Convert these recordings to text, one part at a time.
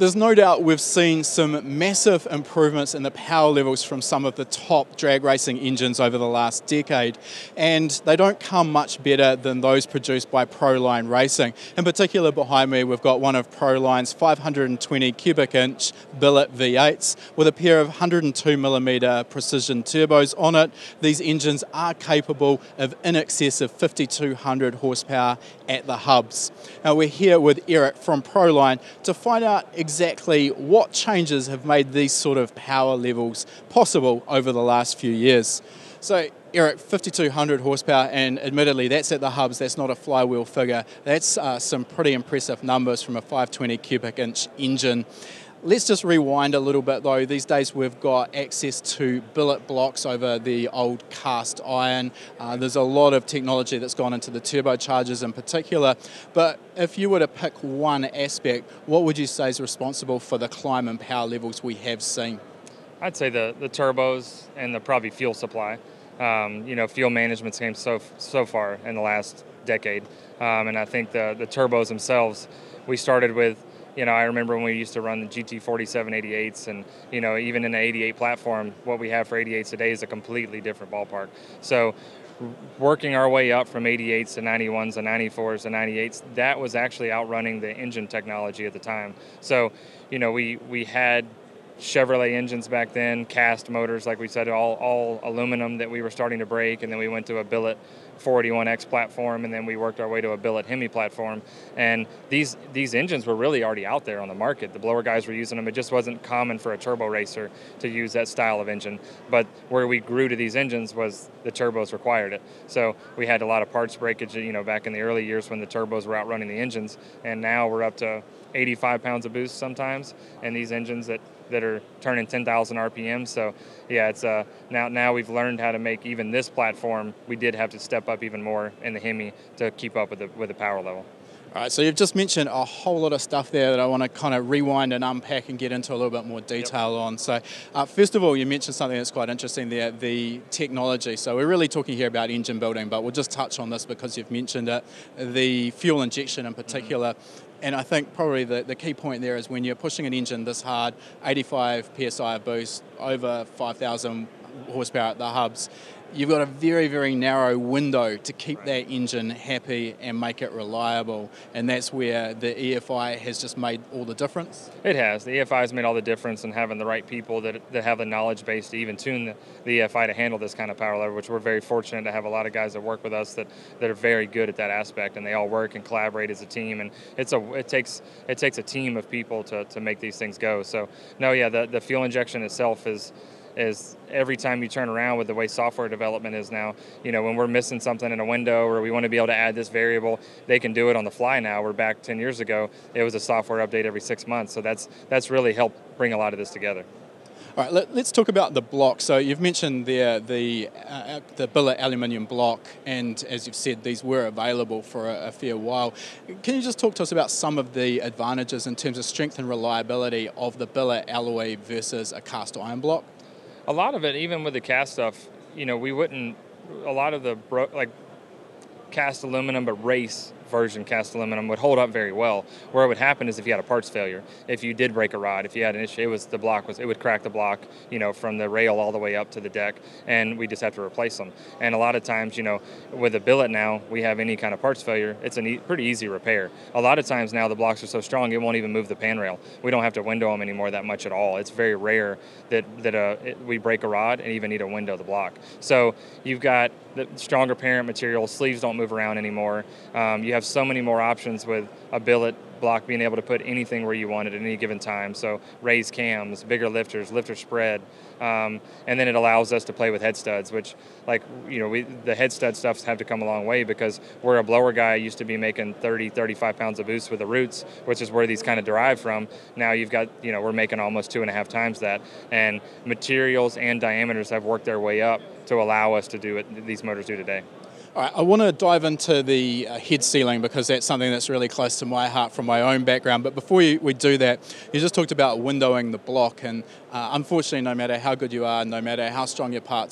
There's no doubt we've seen some massive improvements in the power levels from some of the top drag racing engines over the last decade, and they don't come much better than those produced by Proline Racing. In particular, behind me we've got one of Proline's 520 cubic inch Billet V8s with a pair of 102mm precision turbos on it. These engines are capable of in excess of 5,200 horsepower at the hubs. Now we're here with Eric from Proline to find out exactly what changes have made these sort of power levels possible over the last few years. So Eric, 5,200 horsepower, and admittedly that's at the hubs, that's not a flywheel figure. That's some pretty impressive numbers from a 520 cubic inch engine. Let's just rewind a little bit though. These days we've got access to billet blocks over the old cast iron. There's a lot of technology that's gone into the turbochargers in particular, but if you were to pick one aspect, what would you say is responsible for the climb in power levels we have seen? I'd say the turbos and the probably fuel supply. Fuel management's came so far in the last decade, and I think the turbos themselves, we started with, I remember when we used to run the GT47 88s, and even in the 88 platform, what we have for 88s today is a completely different ballpark. So working our way up from 88s to 91s and 94s and 98s, that was actually outrunning the engine technology at the time. So we had Chevrolet engines back then, cast motors, like we said, all aluminum that we were starting to break, and then we went to a billet 481X platform, and then we worked our way to a billet Hemi platform. And these engines were really already out there on the market. The blower guys were using them. It just wasn't common for a turbo racer to use that style of engine. But where we grew to these engines was the turbos required it. So we had a lot of parts breakage, back in the early years when the turbos were outrunning the engines, and now we're up to 85 pounds of boost sometimes, and these engines that are turning 10,000 RPM. So yeah, it's now we've learned how to make even this platform. We did have to step up even more in the Hemi to keep up with the power level. All right, so you've just mentioned a whole lot of stuff there that I want to kind of rewind and unpack and get into a little bit more detail on. So first of all, you mentioned something that's quite interesting there, the technology. So we're really talking here about engine building, but we'll just touch on this because you've mentioned it, the fuel injection in particular. And I think probably the key point there is when you're pushing an engine this hard, 85 PSI of boost, over 5,000 horsepower at the hubs, you've got a very, very narrow window to keep that engine happy and make it reliable. And that's where the EFI has just made all the difference. It has. The EFI has made all the difference in having the right people that have the knowledge base to even tune the EFI to handle this kind of power level, which we're very fortunate to have a lot of guys that work with us that are very good at that aspect, and they all work and collaborate as a team. And it takes a team of people to make these things go. So no, yeah, the fuel injection itself is every time you turn around with the way software development is now, when we're missing something in a window or we want to be able to add this variable, they can do it on the fly now. We're back 10 years ago, it was a software update every 6 months. So that's really helped bring a lot of this together. All right, let's talk about the block. So you've mentioned there the billet aluminium block, and as you've said, these were available for a fair while. Can you just talk to us about some of the advantages in terms of strength and reliability of the billet alloy versus a cast iron block? A lot of it, even with the cast stuff, we wouldn't, a lot of the cast aluminum, but race version cast aluminum would hold up very well. Where it would happen is if you had a parts failure, if you did break a rod, if you had an issue, it would crack the block, from the rail all the way up to the deck, and we just have to replace them. And a lot of times, with a billet now, we have any kind of parts failure, it's a pretty easy repair. A lot of times now the blocks are so strong it won't even move the pan rail. We don't have to window them anymore that much at all. It's very rare that we break a rod and even need to window the block. So you've got the stronger parent material, sleeves don't move around anymore. You have so many more options with a billet block being able to put anything where you want it at any given time. So raised cams, bigger lifters, lifter spread, and then it allows us to play with head studs, which the head stud stuffs have to come a long way because where a blower guy used to be making 30, 35 pounds of boost with the roots, which is where these kind of derive from. Now you've got, we're making almost 2.5 times that, and materials and diameters have worked their way up to allow us to do what these motors do today. All right, I want to dive into the head sealing because that's something that's really close to my heart from my own background. But before we do that, you just talked about windowing the block, and unfortunately, no matter how good you are, no matter how strong your parts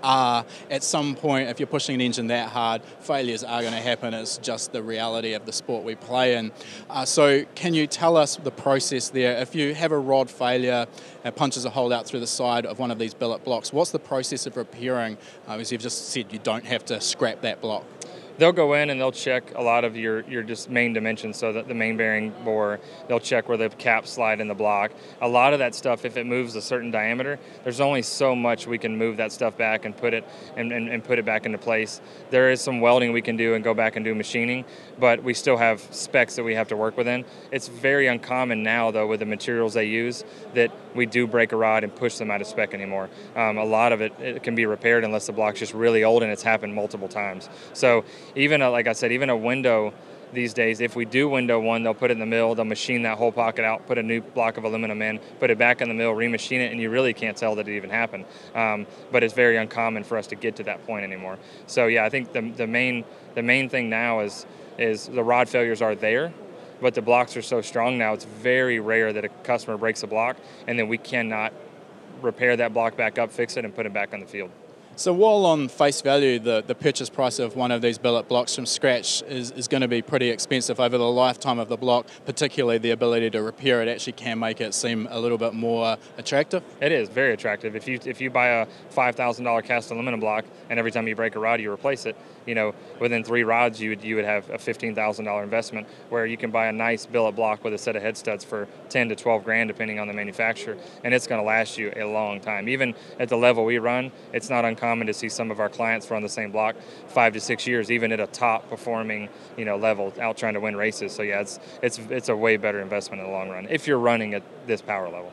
are, at some point, if you're pushing an engine that hard, failures are going to happen. It's just the reality of the sport we play in. So can you tell us the process there? If you have a rod failure, it punches a hole out through the side of one of these billet blocks, what's the process of repairing? As you've just said, you don't have to scrap that block. They'll go in and they'll check a lot of your just main dimensions, so that the main bearing bore, they'll check where the caps slide in the block. A lot of that stuff, if it moves a certain diameter, there's only so much we can move that stuff back and put it and put it back into place. There is some welding we can do and go back and do machining, but we still have specs that we have to work within. It's very uncommon now, though, with the materials they use, that we do break a rod and push them out of spec anymore. A lot of it can be repaired unless the block's just really old, and it's happened multiple times. So even like I said, even a window these days, if we do window one, they'll put it in the mill, they'll machine that whole pocket out, put a new block of aluminum in, put it back in the mill, remachine it, and you really can't tell that it even happened. But it's very uncommon for us to get to that point anymore. So yeah, I think the main thing now is the rod failures are there, but the blocks are so strong now, it's very rare that a customer breaks a block and then we cannot repair that block back up, fix it, and put it back on the field. So while on face value, the purchase price of one of these billet blocks from scratch is going to be pretty expensive, over the lifetime of the block, particularly the ability to repair it actually can make it seem a little bit more attractive. It is very attractive. If you buy a $5,000 cast aluminum block and every time you break a rod you replace it, within 3 rods you would have a $15,000 investment, where you can buy a nice billet block with a set of head studs for 10 to 12 grand depending on the manufacturer, and it's going to last you a long time. Even at the level we run, it's not uncommon to see some of our clients run the same block 5 to 6 years, even at a top performing level, out trying to win races. So yeah, it's a way better investment in the long run if you're running at this power level.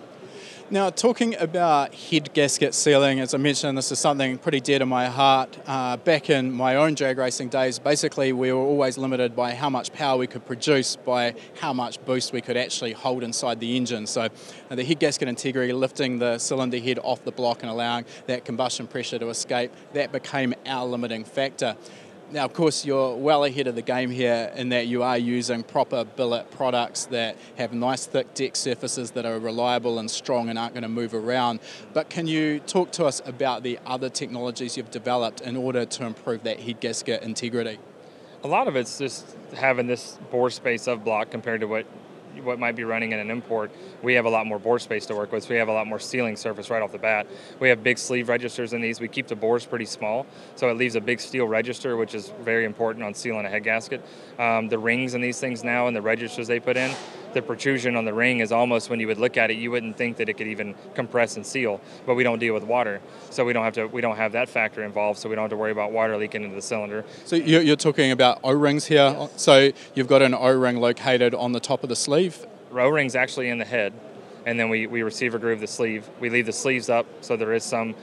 Now, talking about head gasket sealing, as I mentioned, this is something pretty dear to my heart. Back in my own drag racing days, basically we were always limited by how much power we could produce, by how much boost we could actually hold inside the engine. So the head gasket integrity, lifting the cylinder head off the block and allowing that combustion pressure to escape, that became our limiting factor. Now, of course, you're well ahead of the game here in that you are using proper billet products that have nice thick deck surfaces that are reliable and strong and aren't going to move around. But can you talk to us about the other technologies you've developed in order to improve that head gasket integrity? A lot of it's just having this bore space of block compared to what might be running in an import. We have a lot more bore space to work with, so we have a lot more sealing surface right off the bat. We have big sleeve registers in these. We keep the bores pretty small, so it leaves a big steel register, which is very important on sealing a head gasket. The rings in these things now and the registers they put in, the protrusion on the ring is almost, when you would look at it, you wouldn't think that it could even compress and seal, but we don't deal with water, so we don't have that factor involved, so we don't have to worry about water leaking into the cylinder. So you're talking about O-rings here. Yes. So you've got an O-ring located on the top of the sleeve? O-ring's actually in the head, and then we receiver groove the sleeve. We leave the sleeves up, so there is some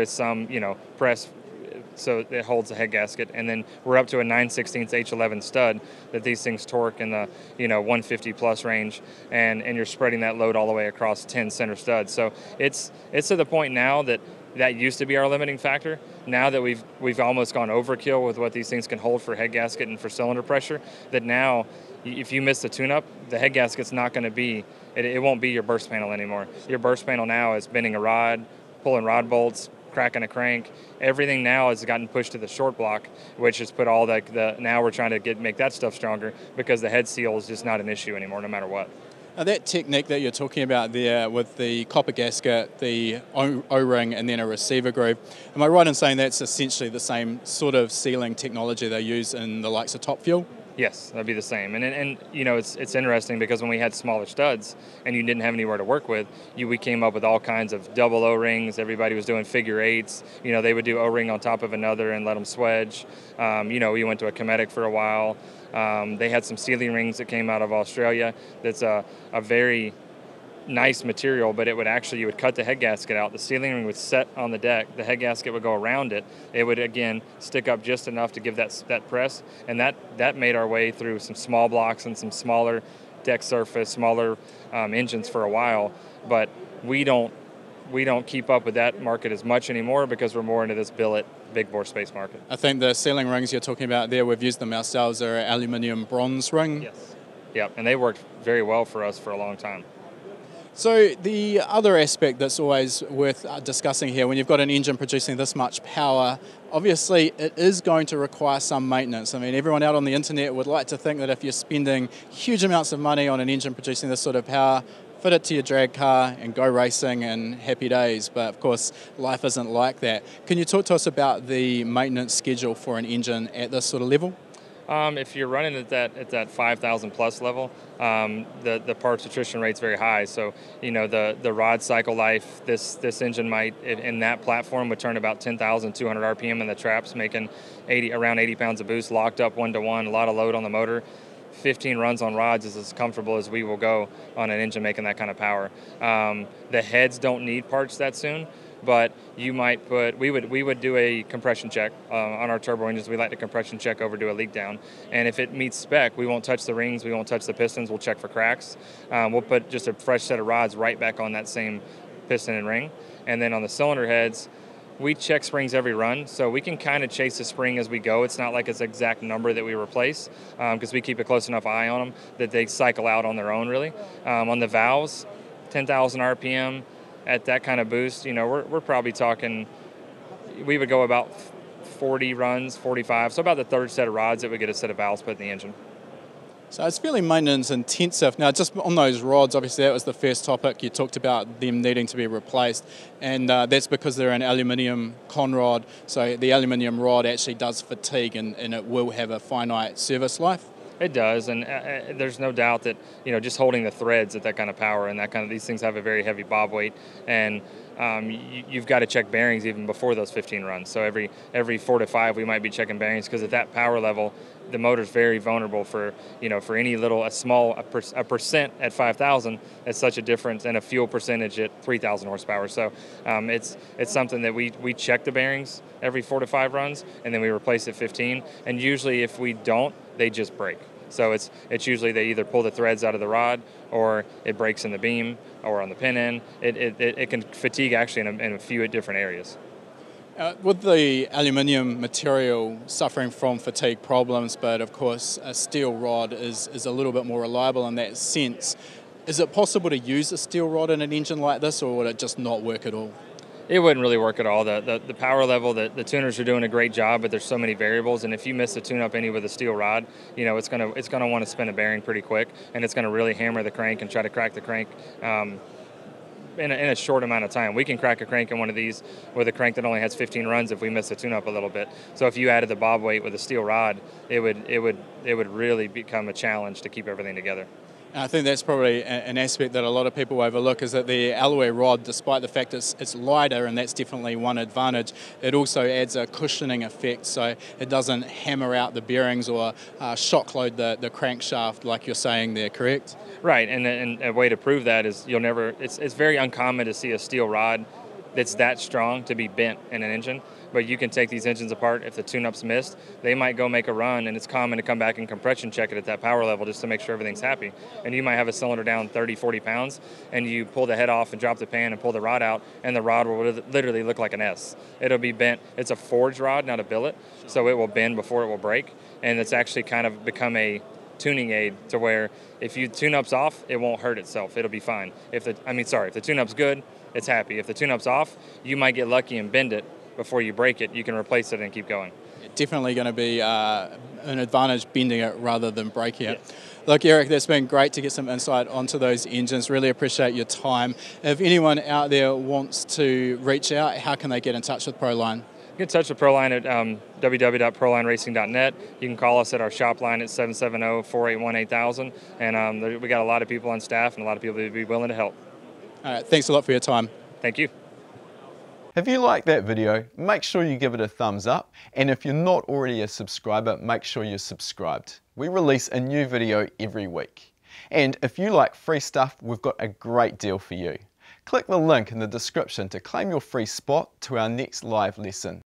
press, so it holds the head gasket, and then we're up to a 9/16 H11 stud that these things torque in the 150 plus range, and you're spreading that load all the way across 10 center studs. So it's to the point now that used to be our limiting factor. Now that we've almost gone overkill with what these things can hold for head gasket and for cylinder pressure, that now if you miss the tune-up, the head gasket's not going to be, it won't be your burst panel anymore. Your burst panel now is bending a rod, pulling rod bolts, cracking a crank. Everything now has gotten pushed to the short block, which has put all now we're trying to make that stuff stronger, because the head seal is just not an issue anymore, no matter what. Now, that technique that you're talking about there with the copper gasket, the O-ring, and then a receiver groove, am I right in saying that's essentially the same sort of sealing technology they use in the likes of Top Fuel? Yes, that'd be the same. And it's interesting, because when we had smaller studs and you didn't have anywhere to work with, we came up with all kinds of double O-rings. Everybody was doing figure eights. They would do O-ring on top of another and let them swedge. We went to a Cometic for a while. They had some sealing rings that came out of Australia. That's a very nice material, but you would cut the head gasket out, the sealing ring would set on the deck, the head gasket would go around it, it would again stick up just enough to give that press, and that made our way through some small blocks and some smaller deck surface, smaller engines for a while, but we don't keep up with that market as much anymore, because we're more into this billet big bore space market. I think the sealing rings you're talking about there, we've used them ourselves, they're an aluminium bronze ring. Yes. Yeah, and they worked very well for us for a long time. So the other aspect that's always worth discussing here, when you've got an engine producing this much power, obviously it is going to require some maintenance. I mean, everyone out on the internet would like to think that if you're spending huge amounts of money on an engine producing this sort of power, fit it to your drag car and go racing and happy days. But of course, life isn't like that. Can you talk to us about the maintenance schedule for an engine at this sort of level? If you're running at that 5,000 plus level, the parts attrition rate's very high. So the rod cycle life, this engine might in that platform would turn about 10,200 RPM in the traps, making around 80 pounds of boost locked up 1-to-1, a lot of load on the motor. 15 runs on rods is as comfortable as we will go on an engine making that kind of power. The heads don't need parts that soon, but you might we would do a compression check on our turbo engines. We like to compression check over, do a leak down, and if it meets spec, we won't touch the rings, we won't touch the pistons, we'll check for cracks. We'll put just a fresh set of rods right back on that same piston and ring, and then on the cylinder heads, we check springs every run, so we can kind of chase the spring as we go. It's not like it's an exact number that we replace, because we keep a close enough eye on them that they cycle out on their own, really. On the valves, 10,000 RPM, at that kind of boost, we're probably talking, we would go about 40 runs, 45, so about the third set of rods that would get a set of valves put in the engine. So it's fairly maintenance intensive. Now, just on those rods, obviously that was the first topic. You talked about them needing to be replaced, and that's because they're an aluminium conrod. So the aluminium rod actually does fatigue, and it will have a finite service life. It does, and there's no doubt that just holding the threads at that kind of power and these things have a very heavy bob weight, and you've got to check bearings even before those 15 runs. So every 4 to 5 we might be checking bearings, because at that power level the motor's very vulnerable for any little a percent at 5,000. It's such a difference, and a fuel percentage at 3,000 horsepower. So it's something that we check the bearings every 4 to 5 runs, and then we replace at 15. And usually if we don't, they just break. So it's usually they either pull the threads out of the rod, or it breaks in the beam or on the pin end. It can fatigue actually in a few different areas. With the aluminium material suffering from fatigue problems, but of course a steel rod is a little bit more reliable in that sense, is it possible to use a steel rod in an engine like this, or would it just not work at all? It wouldn't really work at all. The power level, the tuners are doing a great job, but there's so many variables, and if you miss a tune-up any with a steel rod, it's gonna want to spin a bearing pretty quick, and it's gonna really hammer the crank and try to crack the crank in a short amount of time. We can crack a crank in one of these with a crank that only has 15 runs if we miss a tune-up a little bit. So if you added the bob weight with a steel rod, it would really become a challenge to keep everything together. And I think that's probably an aspect that a lot of people overlook, is that the alloy rod, despite the fact it's lighter, and that's definitely one advantage, it also adds a cushioning effect, so it doesn't hammer out the bearings or shock load the crankshaft like you're saying there, correct? Right, and a way to prove that is it's very uncommon to see a steel rod that's that strong to be bent in an engine. But you can take these engines apart. If the tune-up's missed, they might go make a run, and it's common to come back and compression check it at that power level just to make sure everything's happy. And you might have a cylinder down 30, 40 pounds, and you pull the head off and drop the pan and pull the rod out, and the rod will literally look like an S. It'll be bent. It's a forged rod, not a billet, so it will bend before it will break, and it's actually kind of become a tuning aid to where if you tune-up's off, it won't hurt itself. It'll be fine. If the tune-up's good, it's happy. If the tune-up's off, you might get lucky and bend it. Before you break it, you can replace it and keep going. Definitely going to be an advantage bending it rather than breaking it. Yes. Look, Eric, that's been great to get some insight onto those engines. Really appreciate your time. If anyone out there wants to reach out, how can they get in touch with Proline? Get in touch with Proline at www.prolineracing.net. You can call us at our shop line at 770-481-8000. And we got a lot of people on staff and a lot of people that would be willing to help. All right, thanks a lot for your time. Thank you. If you like that video, make sure you give it a thumbs up, and if you're not already a subscriber, make sure you're subscribed. We release a new video every week. And if you like free stuff, we've got a great deal for you. Click the link in the description to claim your free spot to our next live lesson.